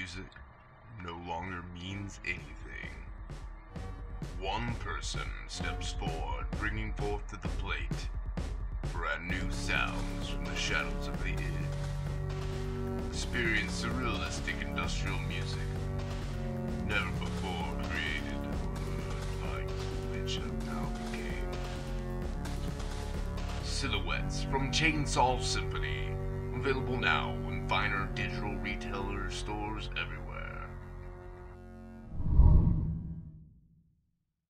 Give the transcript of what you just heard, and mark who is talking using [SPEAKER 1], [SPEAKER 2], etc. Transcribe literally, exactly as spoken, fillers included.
[SPEAKER 1] music no longer means anything. One person steps forward, bringing forth to the plate brand new sounds from the shadows of the inn. Experience surrealistic industrial music never before created or heard like which have now became. Silhouettes from Chainsaw Synphany, available now in finer digital retailer stores everywhere.